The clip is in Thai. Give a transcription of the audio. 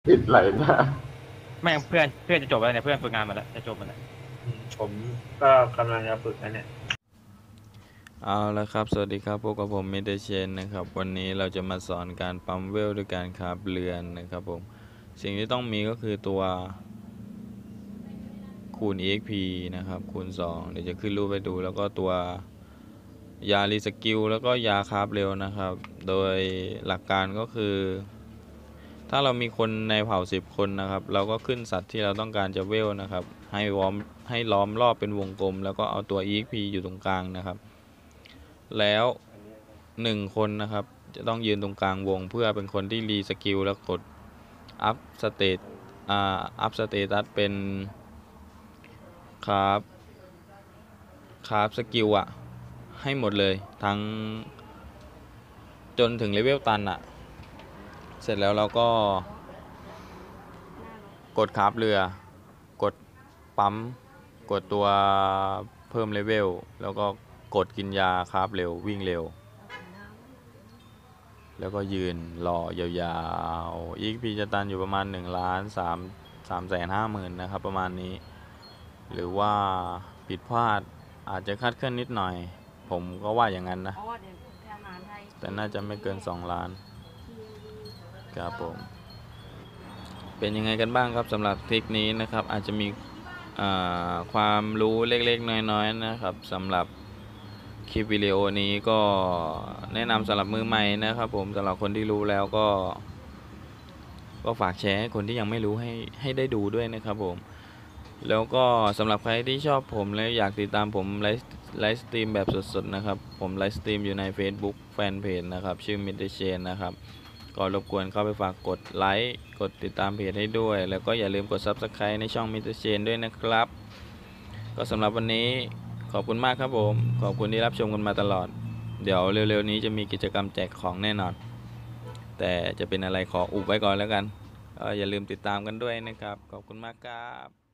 ติดไหลหน้าแม่งเพื่อนจะจบแล้วเนี่ยเพื่อนฝึกงานมาแล้วจะจบมาแล้วผมก็กำลังจะฝึกนะเนี่ยเอาละครับ สวัสดีครับพบกับผมมิเตอร์เชนนะครับวันนี้เราจะมาสอนการปั๊มเวลด้วยการคราฟเรือนนะครับผมสิ่งที่ต้องมีก็คือตัวคูณ EXP นะครับคูณ2เดี๋ยวจะขึ้นรูปไปดูแล้วก็ตัวยารีสกิลแล้วก็ยาคราฟเร็วนะครับโดยหลักการก็คือ ถ้าเรามีคนในเผ่า10 คนนะครับเราก็ขึ้นสัตว์ที่เราต้องการจะเวลนะครับให้ล้อมรอบเป็นวงกลมแล้วก็เอาตัว EXP อยู่ตรงกลางนะครับแล้ว1 คนนะครับจะต้องยืนตรงกลางวงเพื่อเป็นคนที่รีสกิลแล้วกดอัพสเตตอัพสเตตัสเป็นครับสกิลอะให้หมดเลยทั้งจนถึงเลเวลตันอะเสร็จแล้วเราก็กดคราฟเรือกดปั๊มกดตัวเพิ่มเลเวลแล้วก็กดกินยาคราฟเร็ววิ่งเร็วแล้วก็ยืนรอยาวๆ EXP จะตันอยู่ประมาณ1,350,000นะครับประมาณนี้หรือว่าผิดพลาดอาจจะคาดเคลื่อนนิดหน่อยผมก็ว่าอย่างนั้นนะแต่น่าจะไม่เกิน2 ล้านครับผมเป็นยังไงกันบ้างครับสำหรับทริคนี้นะครับอาจจะมีความรู้เล็กๆน้อยๆนะครับสำหรับคลิปวิดีโอนี้ก็แนะนำสำหรับมือใหม่นะครับผมสำหรับคนที่รู้แล้วก็ฝากแชร์ให้คนที่ยังไม่รู้ให้ได้ดูด้วยนะครับผมแล้วก็สำหรับใครที่ชอบผมและอยากติดตามผมไลฟ์สตรีมแบบสดๆนะครับผมไลฟ์สตรีมอยู่ใน Facebook แฟนเพจนะครับชื่อ Mr. Chain นะครับก็รบกวนเข้าไปฝากกดไลค์กดติดตามเพจให้ด้วยแล้วก็อย่าลืมกด Subscribe ในช่อง Mr. Chain ด้วยนะครับก็สำหรับวันนี้ขอบคุณมากครับผมขอบคุณที่รับชมกันมาตลอดเดี๋ยวเร็วๆนี้จะมีกิจกรรมแจกของแน่นอนแต่จะเป็นอะไรขออุบไว้ก่อนแล้วกันอย่าลืมติดตามกันด้วยนะครับขอบคุณมากครับ